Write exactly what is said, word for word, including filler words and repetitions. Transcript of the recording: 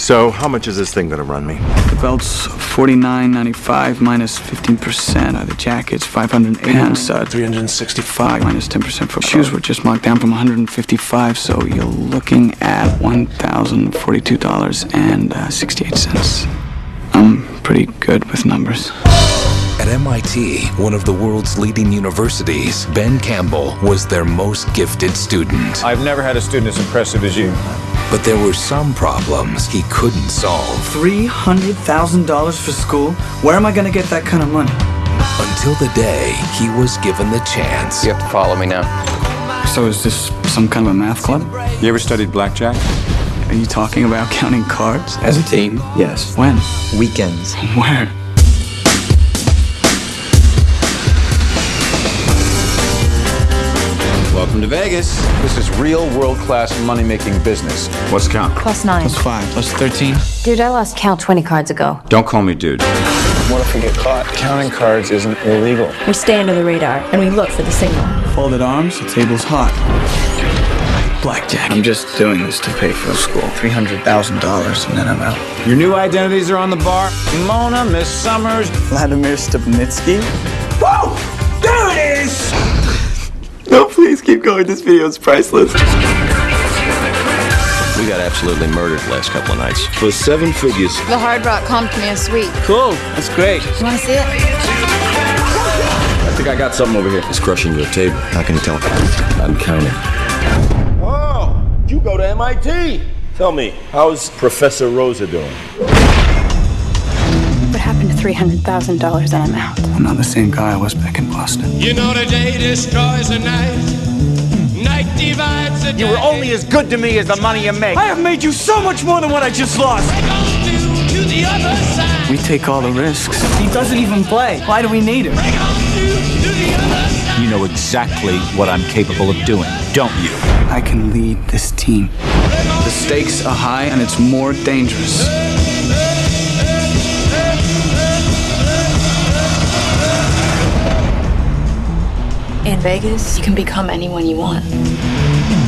So, how much is this thing gonna run me? The belt's forty-nine ninety-five minus fifteen percent. Uh, the jacket's five hundred eighty. Pants, uh, three hundred sixty-five minus ten percent for shoes were just marked down from one hundred fifty-five, so you're looking at one thousand forty-two dollars and sixty-eight cents. I'm pretty good with numbers. At M I T, one of the world's leading universities, Ben Campbell was their most gifted student. I've never had a student as impressive as you. But there were some problems he couldn't solve. three hundred thousand dollars for school? Where am I going to get that kind of money? Until the day he was given the chance. You have to follow me now. So is this some kind of a math club? You ever studied blackjack? Are you talking about counting cards? As a team, yes. When? Weekends. Where? Welcome to Vegas. This is real world-class money-making business. What's the count? Plus nine. Plus five. Plus thirteen. Dude, I lost count twenty cards ago. Don't call me dude. What if we get caught? Counting cards isn't illegal. We stay under the radar, and we look for the signal. Folded arms, the table's hot. Blackjack. I'm just doing this to pay for school. three hundred thousand dollars, and then I'm out. Your new identities are on the bar. Mona, Miss Summers. Vladimir Stupnitsky. Whoa! There it is! No, please keep going. This video is priceless. We got absolutely murdered the last couple of nights. For seven figures. The Hard Rock comped me a suite. Cool. That's great. You want to see it? I think I got something over here. It's crushing your table. How can you tell? I'm counting. Oh, you go to M I T. Tell me, how's Professor Rosa doing? What happened to three hundred thousand dollars and I'm out? I'm not the same guy I was back in Boston. You know the day destroys the night. Night divides the day. You were only as good to me as the money you make. I have made you so much more than what I just lost. Break on through to the other side. We take all the risks. He doesn't even play. Why do we need him? Break on through to the other side. You know exactly what I'm capable of doing, don't you? I can lead this team. The stakes are high and it's more dangerous. In Vegas, you can become anyone you want.